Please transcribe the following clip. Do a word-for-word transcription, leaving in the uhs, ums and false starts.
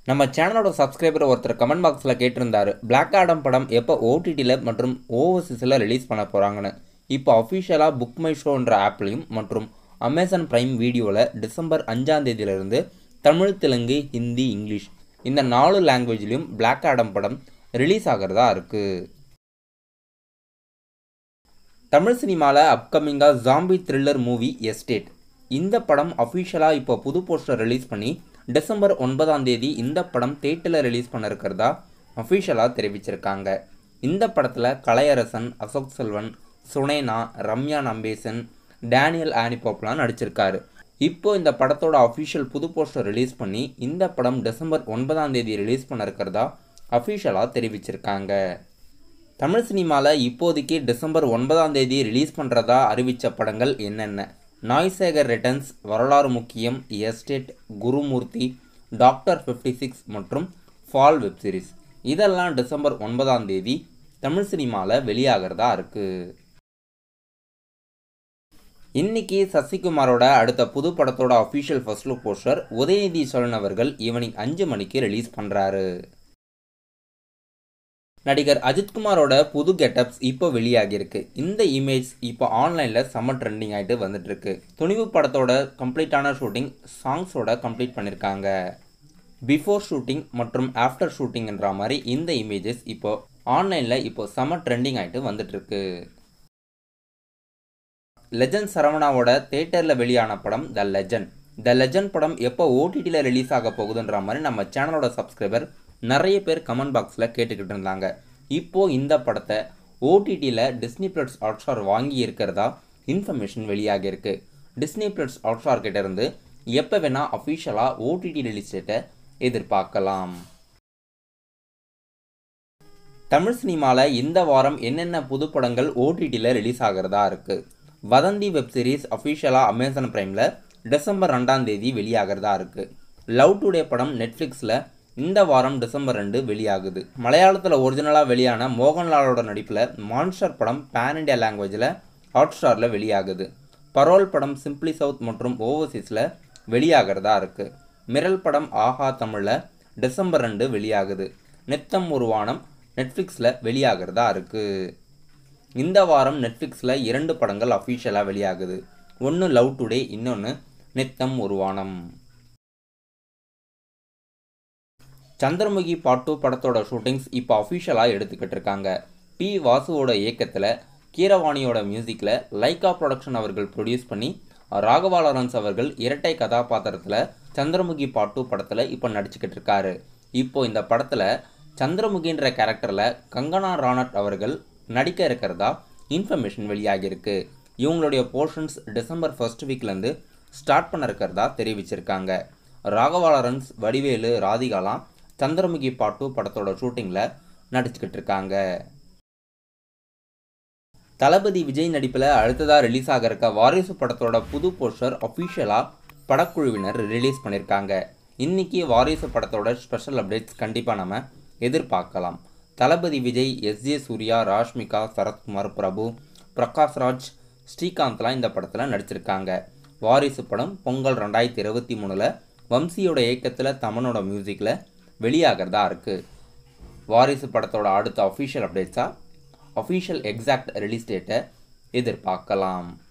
நம்ம சேனலோட சப்ஸ்கிரைபர் ஒருத்தர் கமெண்ட் பாக்ஸில் கேட்டிருந்தாரு, பிளாக் ஆடம் படம் எப்போ ஓடிடியில் மற்றும் ஓவர்சீஸில் ரிலீஸ் பண்ண போகிறாங்கன்னு. இப்போ அஃபிஷியலாக புக் மை ஷோன்ற ஆப்லையும் மற்றும் அமேசான் பிரைம் வீடியோவில் டிசம்பர் அஞ்சாம் தேதியிலிருந்து தமிழ், தெலுங்கு, ஹிந்தி, இங்கிலீஷ் இந்த நாலு லாங்குவேஜ்லையும் பிளாக் ஆடம் படம் ரிலீஸ் ஆகிறதா இருக்குது. தமிழ் சினிமாவில் அப்கமிங்காக ஜாம்பி த்ரில்லர் மூவி எஸ்டேட். இந்த படம் அஃபிஷியலாக இப்போ புது போஸ்டர் ரிலீஸ் பண்ணி டிசம்பர் ஒன்பதாம் தேதி இந்த படம் தேட்டரில் ரிலீஸ் பண்ண இருக்கிறதா அஃபிஷியலாக தெரிவிச்சிருக்காங்க. இந்த படத்தில் கலையரசன், அசோக் செல்வன், சுனேனா, ரம்யா நம்பேசன், டேனியல் ஆனிபாப்லாம் நடிச்சிருக்காரு. இப்போ இந்த படத்தோட அஃபிஷியல் புது போஸ்டர் ரிலீஸ் பண்ணி இந்த படம் டிசம்பர் ஒன்பதாம் தேதி ரிலீஸ் பண்ண இருக்கிறதா அஃபிஷியலாக தெரிவிச்சிருக்காங்க. தமிழ் சினிமாவில் இப்போதைக்கு டிசம்பர் ஒன்பதாம் தேதி ரிலீஸ் பண்ணுறதா அறிவித்த படங்கள் என்னென்ன? Naai Sekar returns, Varalaru Mukkiyam, Estate, Gurumurthy, doctor fifty six மற்றும் ஃபால் வெப் சீரிஸ். இதெல்லாம் டிசம்பர் ஒன்பதாம் தேதி தமிழ் சினிமாவில் வெளியாகிறதா இருக்குது. இன்னைக்கு சசிகுமாரோட அடுத்த புது படத்தோட official first look poster Udhayanidhi Stalin அவர்கள் ஈவினிங் அஞ்சு மணிக்கு ரிலீஸ் பண்ணுறாரு. நடிகர் அஜித்குமாரோட புது கெட்டப்ஸ் இப்போ வெளியாகிருக்கு. இந்த இமேஜ் இப்போ ஆன்லைனில் செம்ம ட்ரெண்டிங் ஆகிட்டு வந்துட்டுருக்கு. துணிவு படத்தோட கம்ப்ளீட்டான ஷூட்டிங் சாங்ஸோட கம்ப்ளீட் பண்ணியிருக்காங்க. பிஃபோர் ஷூட்டிங் மற்றும் ஆஃப்டர் ஷூட்டிங்ன்ற மாதிரி இந்த இமேஜஸ் இப்போ ஆன்லைனில் இப்போ செம்ம ட்ரெண்டிங் ஆகிட்டு வந்துட்டுருக்கு. லெஜண்ட் சரவணாவோட தேட்டரில் வெளியான படம் த லெஜண்ட். த லெஜண்ட் படம் எப்போ ஓடிடியில் ரிலீஸ் ஆக போகுதுன்ற மாதிரி நம்ம சேனலோட சப்ஸ்கிரைபர் நிறைய பேர் கமெண்ட் பாக்ஸில் கேட்டுக்கிட்டு இருந்தாங்க. இப்போது இந்த படத்தை ஓடிடியில் டிஸ்னி பிளஸ் ஹாட்ஸ்டார் வாங்கி இருக்கிறதா இன்ஃபர்மேஷன் வெளியாகிருக்கு. டிஸ்னி பிளஸ் ஹாட்ஸ்டார் கிட்ட இருந்து எப்போ வேணால் அஃபிஷியலாக ஓடிடி ரிலீஸ் டேட்டை எதிர்பார்க்கலாம். தமிழ் சினிமாவில் இந்த வாரம் என்னென்ன புது படங்கள் ஓடிடியில் ரிலீஸ் ஆகிறதா இருக்குது? வதந்தி வெப் சீரிஸ் அஃபிஷியலாக அமேசான் பிரைமில் டிசம்பர் ரெண்டாம் தேதி வெளியாகிறதா இருக்குது. லவ் டுடே படம் நெட்ஃப்ளிக்ஸில் இந்த வாரம் டிசம்பர் ரெண்டு வெளியாகுது. மலையாளத்தில் ஒரிஜினலாக வெளியான மோகன்லாலோட நடிப்பில் மான்ஸ்டர் படம் பேன் இண்டியா லாங்குவேஜில் ஹாட்ஸ்டாரில் வெளியாகுது. பரோல் படம் சிம்பிளி சவுத் மற்றும் ஓவர்சீஸில் வெளியாகிறதா இருக்குது. மிரல் படம் ஆஹா தமிழில் டிசம்பர் ரெண்டு வெளியாகுது. நித்தம் ஒரு வானம் நெட்ஃப்ளிக்ஸில் வெளியாகிறதா இருக்குது. இந்த வாரம் நெட்ஃப்ளிக்ஸில் இரண்டு படங்கள் அஃபிஷியலாக வெளியாகுது. ஒன்று லவ் டுடே, இன்னொன்று நித்தம் ஒரு வானம். சந்திரமுகி பார்ட் டூ படத்தோட ஷூட்டிங்ஸ் இப்போ அஃபிஷியலாக எடுத்துக்கிட்டு இருக்காங்க. பி வாசுவோட இயக்கத்தில் கீரவாணியோட மியூசிக்கில் லைகா ப்ரொடக்ஷன் அவர்கள் ப்ரொடியூஸ் பண்ணி ராகவா லாரன்ஸ் அவர்கள் இரட்டை கதாபாத்திரத்தில் சந்திரமுகி பார்ட் டூ படத்தில் இப்போ நடிச்சுக்கிட்டு இருக்காரு. இப்போ இந்த படத்தில் சந்திரமுகின்ற கேரக்டரில் கங்கனா ராணட் அவர்கள் நடிக்க இருக்கிறதா இன்ஃபர்மேஷன் வெளியாகியிருக்கு. இவங்களுடைய போர்ஷன்ஸ் டிசம்பர் ஃபர்ஸ்ட் வீக்லேருந்து ஸ்டார்ட் பண்ண இருக்கிறதா தெரிவிச்சிருக்காங்க. ராகவா லாரன்ஸ், வடிவேலு, ராதிகாலாம் சந்திரமுகி பார்ட் டூ படத்தோட ஷூட்டிங்கில் நடிச்சுக்கிட்டு இருக்காங்க. தளபதி விஜய் நடிப்பில் அடுத்ததாக ரிலீஸ் ஆக இருக்க வாரிசு படத்தோட புது போஸ்டர் அஃபிஷியலாக படக்குழுவினர் ரிலீஸ் பண்ணியிருக்காங்க. இன்றைக்கி வாரிசு படத்தோட ஸ்பெஷல் அப்டேட்ஸ் கண்டிப்பாக நம்ம எதிர்பார்க்கலாம். தளபதி விஜய், எஸ் ஜே சூர்யா, ராஷ்மிகா, சரத்குமார், பிரபு, பிரகாஷ்ராஜ், ஸ்ரீகாந்த்லாம் இந்த படத்தில் நடிச்சிருக்காங்க. வாரிசு படம் பொங்கல் ரெண்டாயிரத்தி இருபத்தி மூணில் வம்சியோட இயக்கத்தில் தமனோட மியூசிக்கில் வெளியாகிறதா இருக்குது. வாரிசு படத்தோட அடுத்த அஃபிஷியல் அப்டேட்ஸாக அஃபிஷியல் எக்ஸாக்ட் ரிலீஸ் டேட்டை எதிர்பார்க்கலாம்.